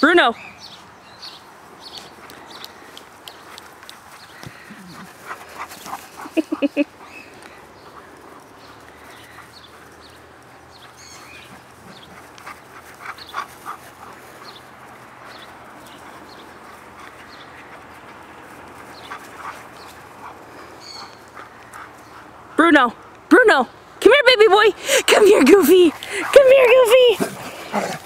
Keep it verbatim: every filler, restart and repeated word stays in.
Bruno. Bruno, Bruno, come here, baby boy. Come here, Goofy. Come here, Goofy.